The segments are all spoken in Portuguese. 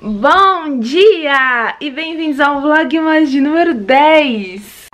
Bom dia e bem-vindos ao Vlogmas de número 10.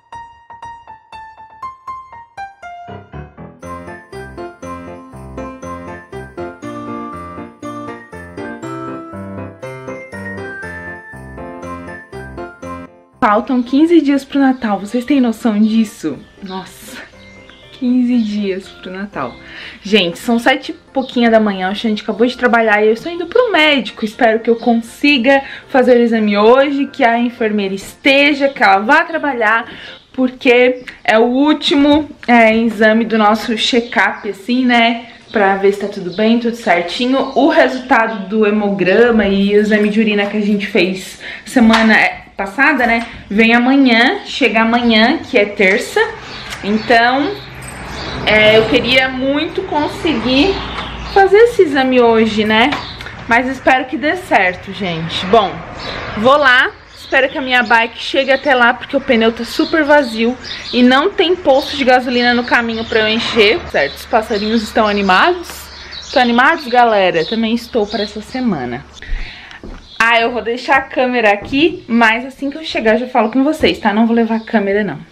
Faltam 15 dias pro Natal, vocês têm noção disso? Nossa, 15 dias pro Natal. Gente, são 7 e pouquinha da manhã, a gente acabou de trabalhar e eu estou indo pro médico. Espero que eu consiga fazer o exame hoje, que a enfermeira esteja, que ela vá trabalhar, porque é o último exame do nosso check-up, assim, né? Pra ver se tá tudo bem, tudo certinho. O resultado do hemograma e o exame de urina que a gente fez semana passada, né? Vem amanhã, chega amanhã, que é terça. Então, eu queria muito conseguir fazer esse exame hoje, né? Mas espero que dê certo, gente. Bom, vou lá. Espero que a minha bike chegue até lá, porque o pneu tá super vazio e não tem posto de gasolina no caminho pra eu encher. Certo, os passarinhos estão animados? Estão animados, galera? Também estou para essa semana. Ah, eu vou deixar a câmera aqui, mas assim que eu chegar eu já falo com vocês, tá? Não vou levar a câmera, não.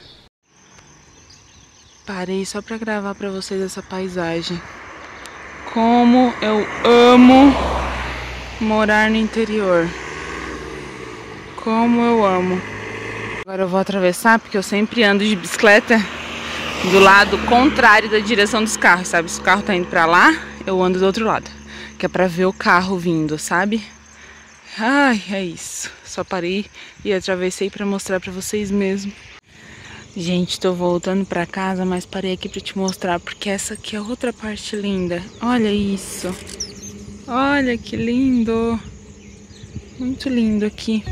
Parei só pra gravar pra vocês essa paisagem. Como eu amo morar no interior. Como eu amo. Agora eu vou atravessar, porque eu sempre ando de bicicleta do lado contrário da direção dos carros, sabe? Se o carro tá indo pra lá, eu ando do outro lado. Que é pra ver o carro vindo, sabe? Ai, é isso. Só parei e atravessei pra mostrar pra vocês mesmo. Gente, tô voltando pra casa, mas parei aqui pra te mostrar, porque essa aqui é outra parte linda. Olha isso. Olha que lindo. Muito lindo aqui.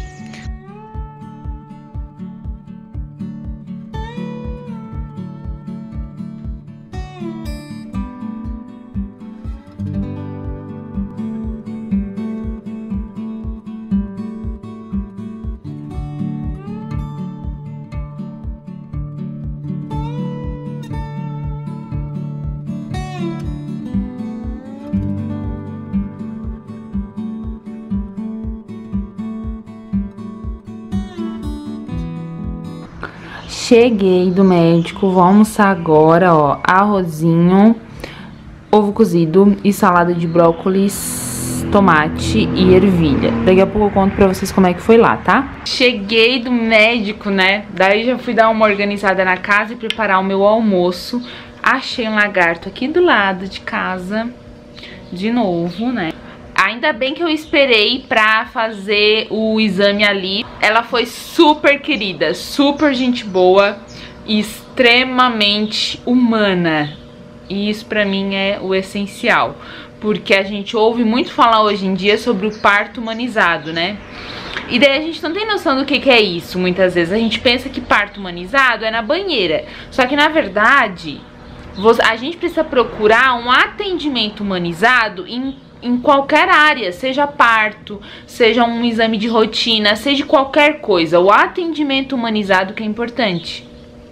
Cheguei do médico, vou almoçar agora, ó, arrozinho, ovo cozido e salada de brócolis, tomate e ervilha. Daqui a pouco eu conto pra vocês como é que foi lá, tá? Cheguei do médico, né? Daí já fui dar uma organizada na casa e preparar o meu almoço. Achei um lagarto aqui do lado de casa, de novo, né? Ainda bem que eu esperei pra fazer o exame ali. Ela foi super querida, super gente boa e extremamente humana. E isso pra mim é o essencial, porque a gente ouve muito falar hoje em dia sobre o parto humanizado, né? E daí a gente não tem noção do que é isso, muitas vezes. A gente pensa que parto humanizado é na banheira. Só que na verdade, a gente precisa procurar um atendimento humanizado em qualquer área, seja parto, seja um exame de rotina, seja qualquer coisa. O atendimento humanizado que é importante.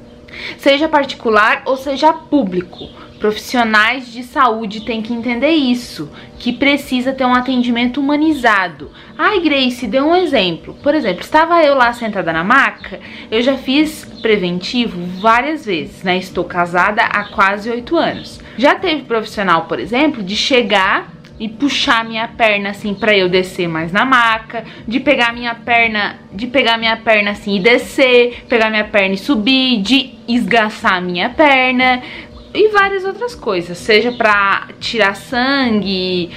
Seja particular ou seja público. Profissionais de saúde têm que entender isso, que precisa ter um atendimento humanizado. Ai, Grace, dê um exemplo. Por exemplo, estava eu lá sentada na maca, eu já fiz preventivo várias vezes, né? Estou casada há quase 8 anos. Já teve profissional, por exemplo, de chegar e puxar minha perna assim pra eu descer mais na maca, de pegar minha perna assim e descer, pegar minha perna e subir, de esgaçar minha perna e várias outras coisas, seja pra tirar sangue,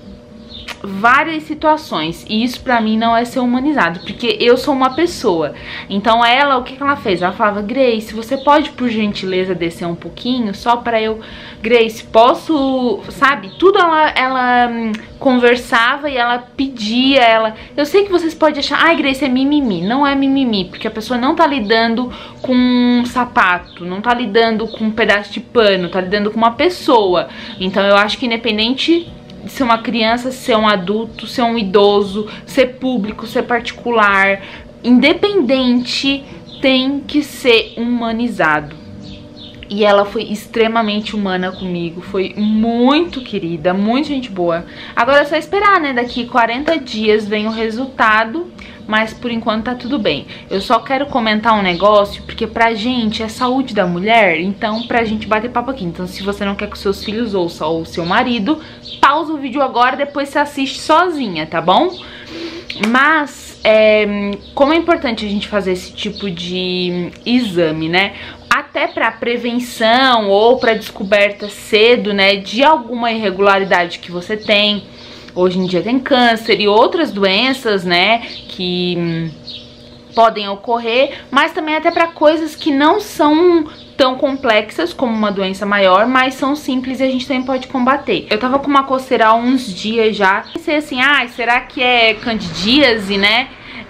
várias situações. E isso pra mim não é ser humanizado, porque eu sou uma pessoa. Então ela, o que ela fez? Ela falava: Grace, você pode por gentileza descer um pouquinho, só pra eu... Grace, posso... Sabe, tudo ela conversava e ela pedia, eu sei que vocês podem achar: ai, Grace, é mimimi. Não é mimimi, porque a pessoa não tá lidando com um sapato, não tá lidando com um pedaço de pano, tá lidando com uma pessoa. Então eu acho que independente de ser uma criança, ser um adulto, ser um idoso, ser público, ser particular, independente, tem que ser humanizado. E ela foi extremamente humana comigo, foi muito querida, muito gente boa. Agora é só esperar, né? Daqui 40 dias vem o resultado, mas por enquanto tá tudo bem. Eu só quero comentar um negócio, porque pra gente é saúde da mulher, então pra gente bater papo aqui. Então se você não quer que os seus filhos ouçam ou o seu marido, pausa o vídeo agora, depois você assiste sozinha, tá bom? Mas, como é importante a gente fazer esse tipo de exame, né? Até para prevenção ou para descoberta cedo, né, de alguma irregularidade que você tem. Hoje em dia tem câncer e outras doenças, né, que podem ocorrer, mas também até para coisas que não são tão complexas como uma doença maior, mas são simples e a gente também pode combater. Eu tava com uma coceira há uns dias já, pensei assim, será que é candidíase, né?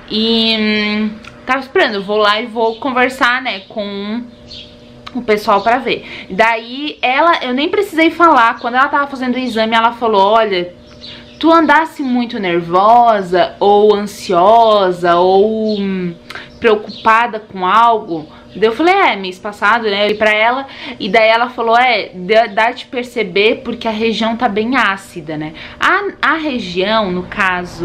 E tava esperando, eu vou lá e vou conversar, né, com o pessoal pra ver. Daí eu nem precisei falar, quando ela tava fazendo o exame, ela falou, olha, tu andasse muito nervosa, ou ansiosa, ou preocupada com algo. Daí eu falei, mês passado, né, eu olhei pra ela, e daí ela falou, dá de perceber porque a região tá bem ácida, né. A região, no caso,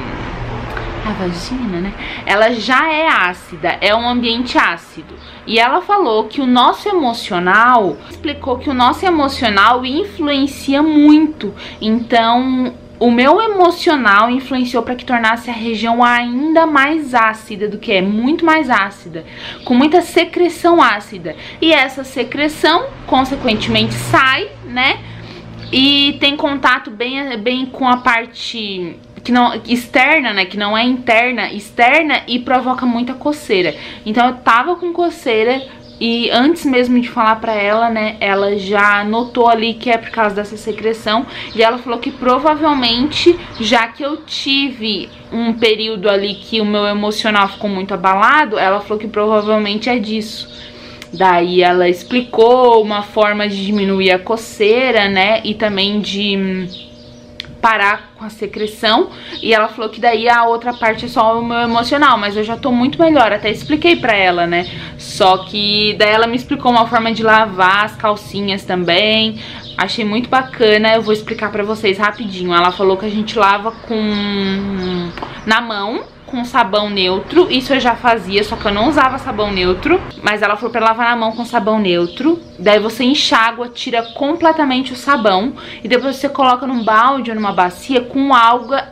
a vagina, né, ela já é ácida, é um ambiente ácido. E ela falou que o nosso emocional, explicou que o nosso emocional influencia muito. Então, o meu emocional influenciou para que tornasse a região ainda mais ácida do que é, muito mais ácida, com muita secreção ácida. E essa secreção, consequentemente, sai, né? E tem contato bem com a parte externa, né, que não é interna, externa, e provoca muita coceira. Então eu tava com coceira e antes mesmo de falar pra ela, né, ela já notou ali que é por causa dessa secreção, e ela falou que provavelmente, já que eu tive um período ali que o meu emocional ficou muito abalado, ela falou que provavelmente é disso. Daí ela explicou uma forma de diminuir a coceira, né, e também de parar com a secreção, e ela falou que daí a outra parte é só o meu emocional, mas eu já tô muito melhor, até expliquei pra ela, né, só que daí ela me explicou uma forma de lavar as calcinhas também, achei muito bacana, eu vou explicar pra vocês rapidinho. Ela falou que a gente lava na mão, com sabão neutro, isso eu já fazia, só que eu não usava sabão neutro, mas ela falou pra lavar na mão com sabão neutro, daí você enxágua, tira completamente o sabão, e depois você coloca num balde ou numa bacia com água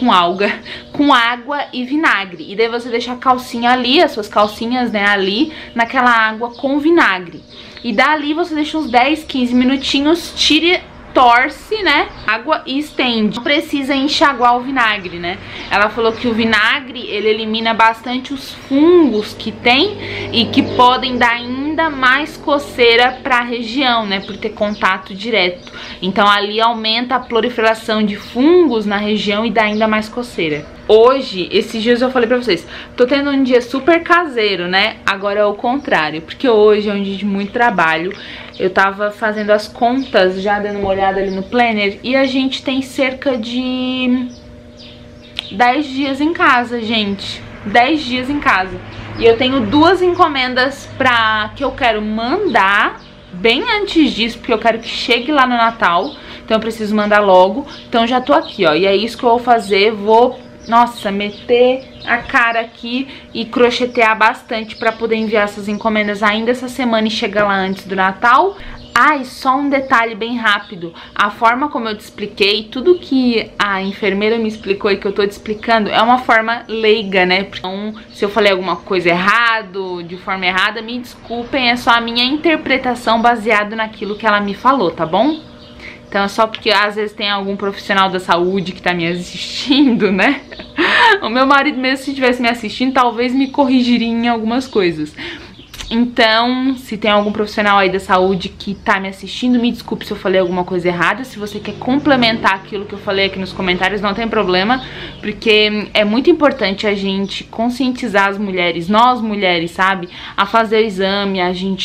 e vinagre, e daí você deixa a calcinha ali, as suas calcinhas, né, ali, naquela água com vinagre, e dali você deixa uns 10, 15 minutinhos, torce, né, água e estende. Não precisa enxaguar o vinagre, né. Ela falou que o vinagre, ele elimina bastante os fungos que tem e que podem dar ainda mais coceira pra região, né, por ter contato direto. Então ali aumenta a proliferação de fungos na região e dá ainda mais coceira. Hoje, esses dias eu falei pra vocês, tô tendo um dia super caseiro, né, agora é o contrário, porque hoje é um dia de muito trabalho. Eu tava fazendo as contas, já dando uma olhada ali no planner, e a gente tem cerca de 10 dias em casa, gente. 10 dias em casa. E eu tenho 2 encomendas que eu quero mandar bem antes disso, porque eu quero que chegue lá no Natal. Então eu preciso mandar logo. Então já tô aqui, ó. E é isso que eu vou fazer. Vou, nossa, meter a cara aqui e crochetear bastante pra poder enviar essas encomendas ainda essa semana e chegar lá antes do Natal. E só um detalhe bem rápido, a forma como eu te expliquei, tudo que a enfermeira me explicou e que eu tô te explicando é uma forma leiga, né? Então, se eu falei alguma coisa errado, de forma errada, me desculpem, é só a minha interpretação baseada naquilo que ela me falou, tá bom? Então é só porque às vezes tem algum profissional da saúde que tá me assistindo, né? O meu marido mesmo, se estivesse me assistindo, talvez me corrigiria em algumas coisas. Então, se tem algum profissional aí da saúde que tá me assistindo, me desculpe se eu falei alguma coisa errada. Se você quer complementar aquilo que eu falei aqui nos comentários, não tem problema, porque é muito importante a gente conscientizar as mulheres, nós mulheres, sabe, a fazer o exame, a gente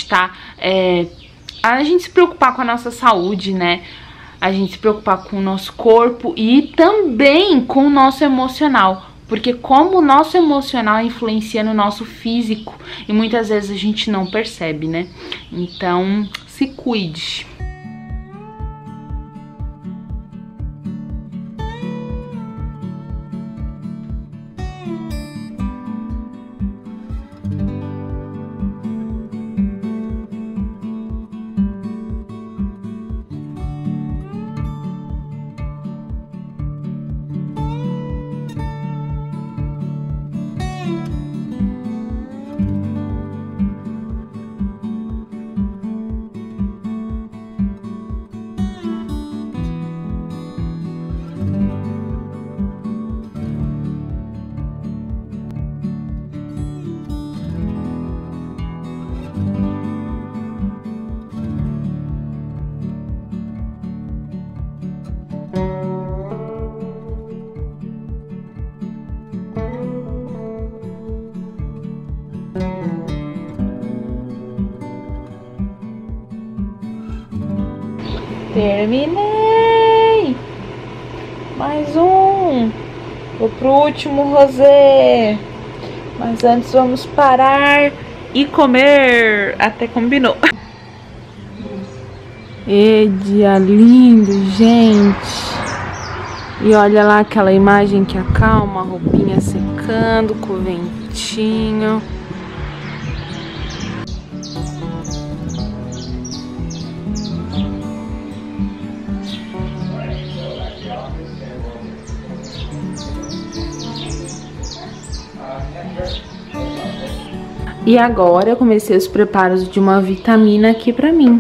se preocupar com a nossa saúde, né? A gente se preocupar com o nosso corpo e também com o nosso emocional. Porque como o nosso emocional influencia no nosso físico e muitas vezes a gente não percebe, né? Então, se cuide. Terminei! Mais um! Vou pro último rosé. Mas antes vamos parar e comer. Até combinou. E dia lindo, gente! E olha lá aquela imagem que acalma, a roupinha secando com o ventinho. E agora eu comecei os preparos de uma vitamina aqui pra mim.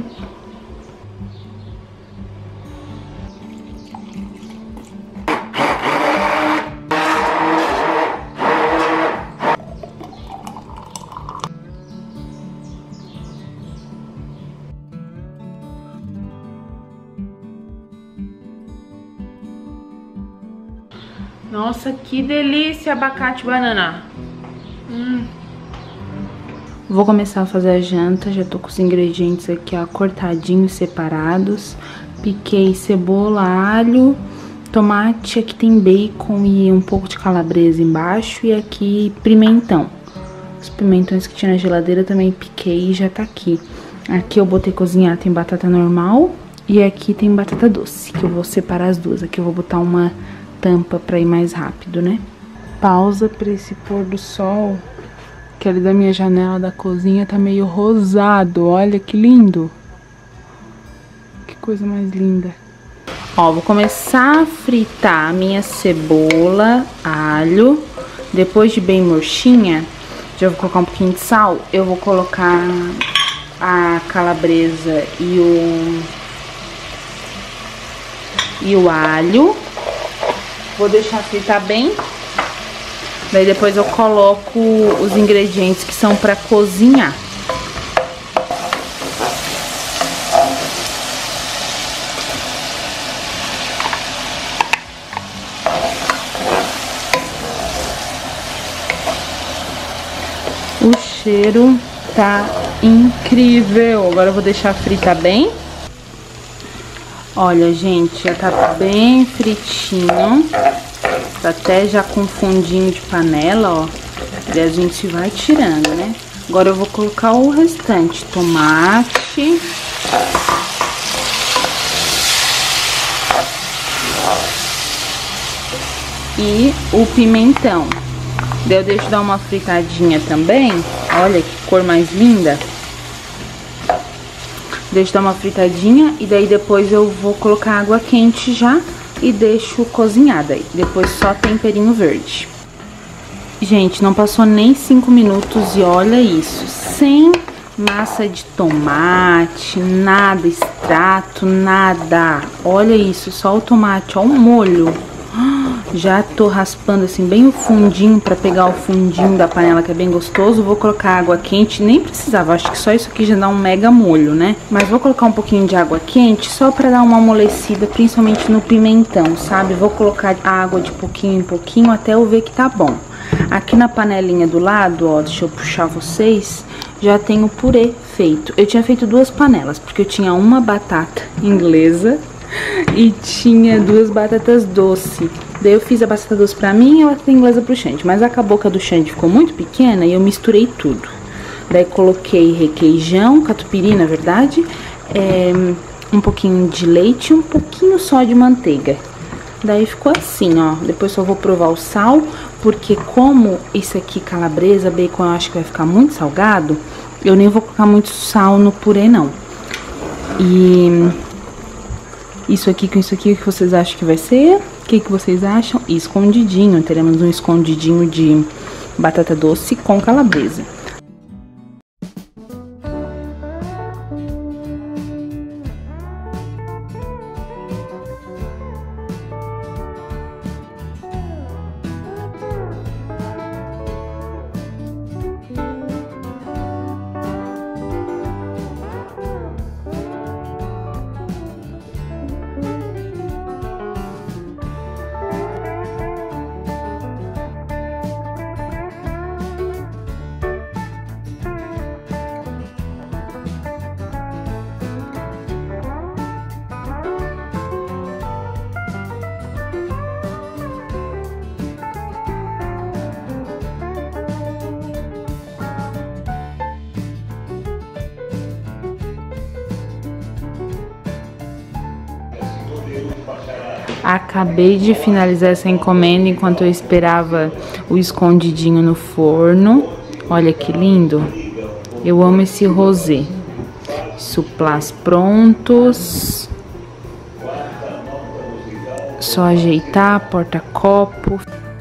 Nossa, que delícia, abacate e banana. Vou começar a fazer a janta, já tô com os ingredientes aqui, ó, cortadinhos, separados. Piquei cebola, alho, tomate, aqui tem bacon e um pouco de calabresa embaixo. E aqui pimentão. Os pimentões que tinha na geladeira também piquei e já tá aqui. Aqui eu botei cozinhar, tem batata normal e aqui tem batata doce, que eu vou separar as duas. Aqui eu vou botar uma tampa pra ir mais rápido, né? Pausa pra esse pôr do sol. Que ali da minha janela da cozinha tá meio rosado, olha que lindo. Que coisa mais linda. Ó, vou começar a fritar a minha cebola, alho. Depois de bem murchinha, já vou colocar um pouquinho de sal. Eu vou colocar a calabresa e o alho. Vou deixar fritar bem. Daí depois eu coloco os ingredientes que são pra cozinhar. O cheiro tá incrível. Agora eu vou deixar fritar bem. Olha, gente, já tá bem fritinho. Tá até já com fundinho de panela, ó. E a gente vai tirando, né? Agora eu vou colocar o restante. Tomate. E o pimentão. Daí eu deixo dar uma fritadinha também. Olha que cor mais linda. Deixo dar uma fritadinha e daí depois eu vou colocar água quente já e deixo cozinhar daí. Depois só temperinho verde. Gente, não passou nem 5 minutos e olha isso. Sem massa de tomate, nada, extrato, nada. Olha isso, só o tomate, ó, o molho. Já tô raspando assim bem o fundinho pra pegar o fundinho da panela, que é bem gostoso. Vou colocar água quente, nem precisava, acho que só isso aqui já dá um mega molho, né? Mas vou colocar um pouquinho de água quente só pra dar uma amolecida, principalmente no pimentão, sabe? Vou colocar água de pouquinho em pouquinho até eu ver que tá bom. Aqui na panelinha do lado, ó, deixa eu puxar vocês, já tem o purê feito. Eu tinha feito 2 panelas, porque eu tinha uma batata inglesa e tinha 2 batatas doces. Daí eu fiz a batata doce pra mim e a batata inglesa pro Xande. Mas acabou que a do Xande ficou muito pequena e eu misturei tudo. Daí coloquei requeijão, catupiry na verdade, um pouquinho de leite e um pouquinho só de manteiga. Daí ficou assim, ó. Depois só vou provar o sal, porque como isso aqui, calabresa, bacon, eu acho que vai ficar muito salgado, eu nem vou colocar muito sal no purê, não. E isso aqui com isso aqui, o que vocês acham que vai ser? O que vocês acham? E escondidinho, teremos um escondidinho de batata doce com calabresa. Acabei de finalizar essa encomenda enquanto eu esperava o escondidinho no forno. Olha que lindo. Eu amo esse rosé. Suplás prontos. Só ajeitar, porta-copo.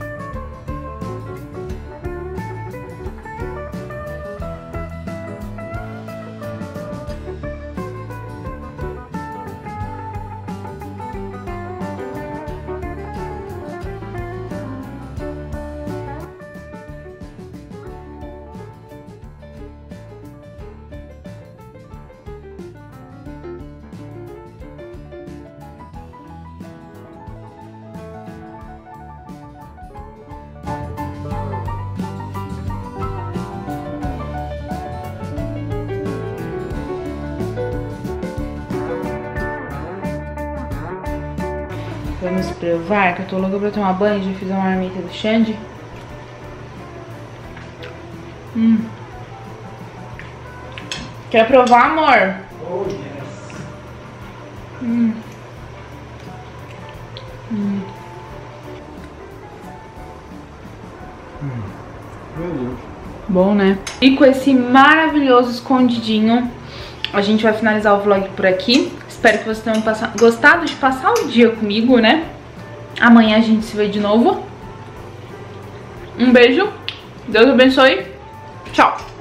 Vamos provar, que eu tô louca pra tomar banho. Já fiz a marmita do Xande. Quer provar, amor? Oh, yes. Meu Deus. Bom, né? E com esse maravilhoso escondidinho, a gente vai finalizar o vlog por aqui. Espero que vocês tenham gostado de passar o dia comigo, né? Amanhã a gente se vê de novo. Um beijo. Deus abençoe. Tchau.